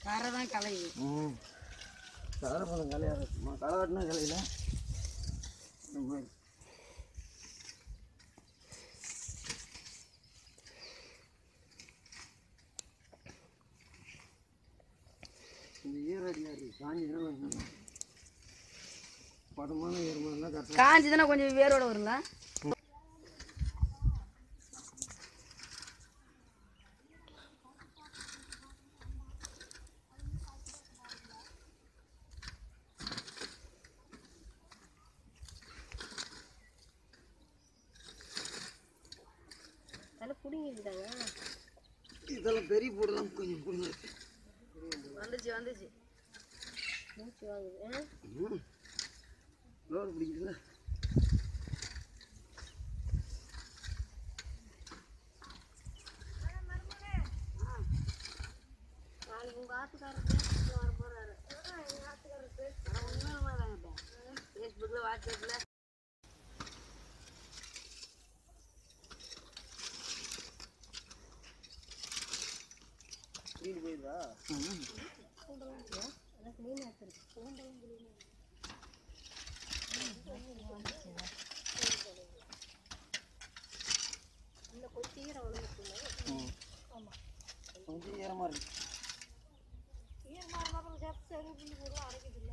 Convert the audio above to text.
கரை தான் கலையுது. கரை பழம் கலையாது, களை வெட்டினா கலையில இந்த மாதிரி. இந்த ஈரடியாக இருக்குது, காஞ்சிதான் பதமான ஈரமாக இருந்தால் கரெக்டாக. காஞ்சிதானே கொஞ்சம் வேரோட வருங்க. இதெல்லாம் பெரிய போடலாம், கொஞ்சம் பிடிங்க. வந்துச்சு மூச்சு வாங்குது. லோடு பிடிக்குதுல்ல. நாளைக்கு உங்கள் ஆத்துக்காரருக்கு வர போகிறாரு. எங்கள் ஆத்துக்காரருக்கு ஃபேஸ்புக்கில் வாட்ஸ்அப்பில் மீன் போயிருதா? கொஞ்சம் ஈரமாக இருக்கு. ஈரமாக இருந்தாலும் சரி புள்ளி போடுவோம், அரைக்கிறதில்ல.